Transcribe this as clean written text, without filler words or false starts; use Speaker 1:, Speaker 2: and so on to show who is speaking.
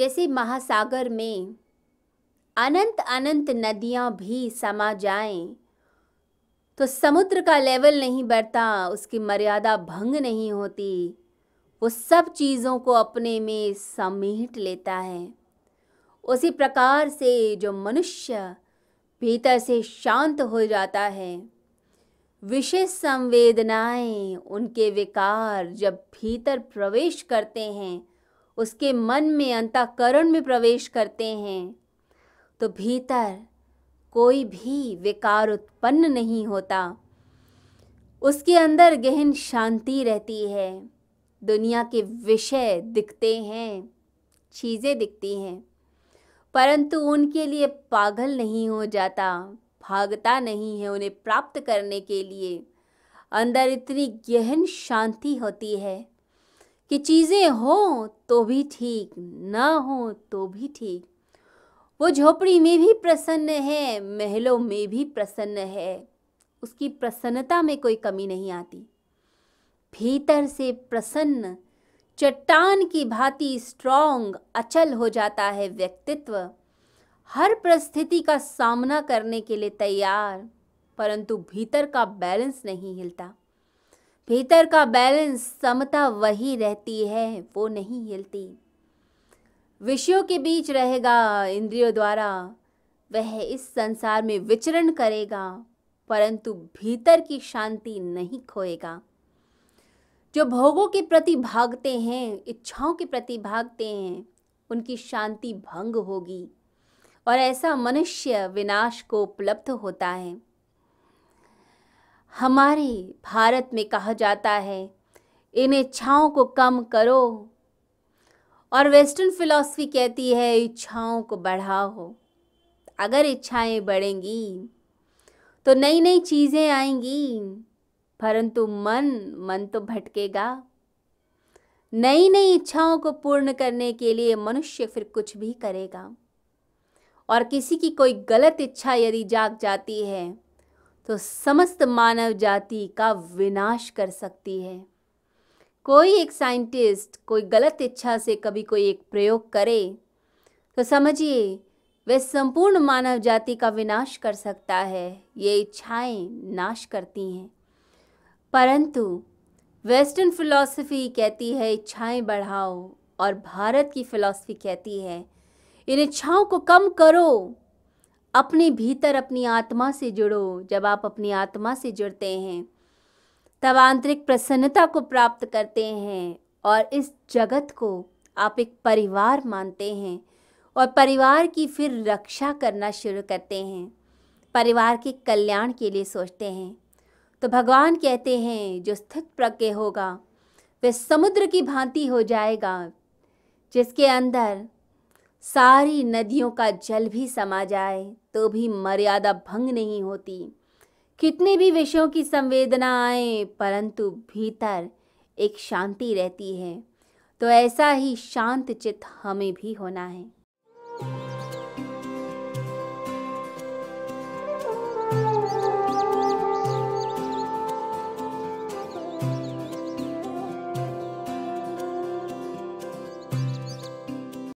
Speaker 1: जैसे महासागर में अनंत अनंत नदियां भी समा जाएं तो समुद्र का लेवल नहीं बढ़ता, उसकी मर्यादा भंग नहीं होती, वो सब चीज़ों को अपने में समेट लेता है। उसी प्रकार से जो मनुष्य भीतर से शांत हो जाता है, विशेष संवेदनाएं, उनके विकार जब भीतर प्रवेश करते हैं, उसके मन में अंतःकरण में प्रवेश करते हैं, तो भीतर कोई भी विकार उत्पन्न नहीं होता। उसके अंदर गहन शांति रहती है। दुनिया के विषय दिखते हैं, चीज़ें दिखती हैं, परंतु उनके लिए पागल नहीं हो जाता, भागता नहीं है उन्हें प्राप्त करने के लिए। अंदर इतनी गहन शांति होती है कि चीज़ें हों तो भी ठीक, ना हो तो भी ठीक। वो झोपड़ी में भी प्रसन्न है, महलों में भी प्रसन्न है, उसकी प्रसन्नता में कोई कमी नहीं आती। भीतर से प्रसन्न चट्टान की भांति स्ट्रॉन्ग, अचल हो जाता है व्यक्तित्व, हर परिस्थिति का सामना करने के लिए तैयार, परंतु भीतर का बैलेंस नहीं हिलता। भीतर का बैलेंस, समता वही रहती है, वो नहीं हिलती। विषयों के बीच रहेगा, इंद्रियों द्वारा वह इस संसार में विचरण करेगा, परंतु भीतर की शांति नहीं खोएगा। जो भोगों के प्रति भागते हैं, इच्छाओं के प्रति भागते हैं, उनकी शांति भंग होगी और ऐसा मनुष्य विनाश को उपलब्ध होता है। हमारे भारत में कहा जाता है इन इच्छाओं को कम करो, और वेस्टर्न फिलॉसफी कहती है इच्छाओं को बढ़ाओ। अगर इच्छाएं बढ़ेंगी तो नई नई चीज़ें आएंगी, परंतु मन तो भटकेगा। नई नई इच्छाओं को पूर्ण करने के लिए मनुष्य फिर कुछ भी करेगा, और किसी की कोई गलत इच्छा यदि जाग जाती है तो समस्त मानव जाति का विनाश कर सकती है। कोई एक साइंटिस्ट कोई गलत इच्छा से कभी कोई एक प्रयोग करे तो समझिए वह संपूर्ण मानव जाति का विनाश कर सकता है। ये इच्छाएं नाश करती हैं, परंतु वेस्टर्न फिलॉसफी कहती है इच्छाएं बढ़ाओ, और भारत की फिलॉसफी कहती है इन इच्छाओं को कम करो, अपने भीतर अपनी आत्मा से जुड़ो। जब आप अपनी आत्मा से जुड़ते हैं तब आंतरिक प्रसन्नता को प्राप्त करते हैं, और इस जगत को आप एक परिवार मानते हैं, और परिवार की फिर रक्षा करना शुरू करते हैं, परिवार के कल्याण के लिए सोचते हैं। तो भगवान कहते हैं जो स्थित प्रज्ञ होगा वह समुद्र की भांति हो जाएगा, जिसके अंदर सारी नदियों का जल भी समा जाए तो भी मर्यादा भंग नहीं होती। कितने भी विषयों की संवेदना आए, परंतु भीतर एक शांति रहती है। तो ऐसा ही शांत चित्त हमें भी होना है।